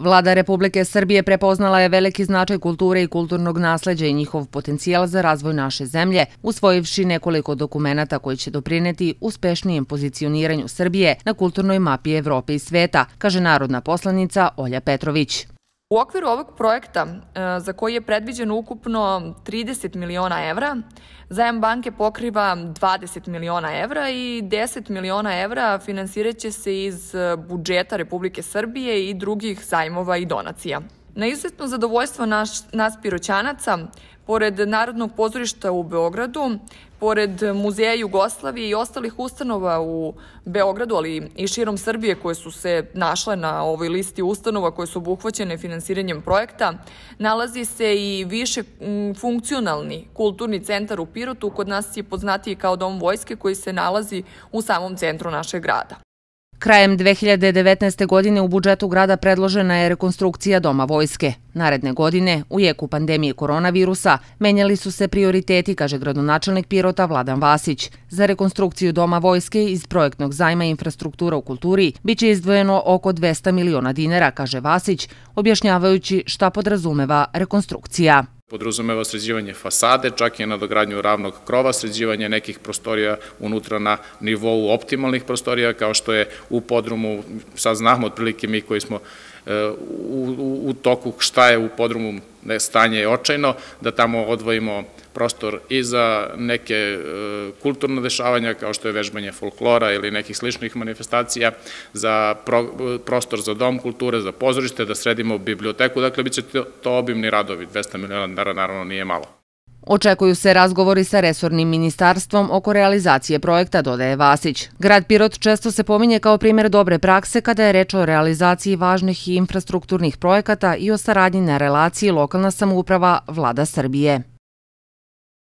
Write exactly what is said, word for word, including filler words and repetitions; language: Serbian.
Vlada Republike Srbije prepoznala je veliki značaj kulture i kulturnog nasleđa i njihov potencijal za razvoj naše zemlje, usvojivši nekoliko dokumenata koji će doprineti uspešnijem pozicioniranju Srbije na kulturnoj mapi Evrope i sveta, kaže narodna poslanica Olja Petrović. U okviru ovog projekta, za koji je predviđeno ukupno trideset miliona evra, zajam banke pokriva dvadeset miliona evra i deset miliona evra finansirat će se iz budžeta Republike Srbije i drugih zajmova i donacija. Na izuzetno zadovoljstvo nas Piroćanaca, pored Narodnog pozorišta u Beogradu, pored Muzeja Jugoslavije i ostalih ustanova u Beogradu, ali i širom Srbije koje su se našle na ovoj listi ustanova koje su obuhvaćene finansiranjem projekta, nalazi se i više funkcionalni kulturni centar u Pirotu, kod nas je poznatiji kao Dom vojske koji se nalazi u samom centru našeg grada. Krajem dve hiljade devetnaeste. godine u budžetu grada predložena je rekonstrukcija Doma vojske. Naredne godine, u jeku pandemije koronavirusa, menjali su se prioriteti, kaže gradonačelnik Pirota Vladan Vasić. Za rekonstrukciju Doma vojske iz projektnog zajma infrastruktura u kulturi biće izdvojeno oko dvesta miliona dinara, kaže Vasić, objašnjavajući šta podrazumeva rekonstrukcija. Podrazumeva sređivanje fasade, čak i nadogradnju ravnog krova, sređivanje nekih prostorija unutra na nivou optimalnih prostorija, kao što je u podrumu, sad znamo otprilike mi koji smo u toku šta je u podrumu, stanje je očajno, da tamo odvojimo prostor i za neke kulturne dešavanja, kao što je vežbanje folklora ili nekih sličnih manifestacija, za prostor za dom kulture, za pozorište, da sredimo biblioteku, dakle, bit će to obimni radovi, dvesta miliona dinara naravno nije malo. Očekuju se razgovori sa resornim ministarstvom oko realizacije projekta, dodaje Vasić. Grad Pirot često se pominje kao primjer dobre prakse kada je reč o realizaciji važnih infrastrukturnih projekata i o saradnji na relaciji lokalna samouprava Vlada Srbije.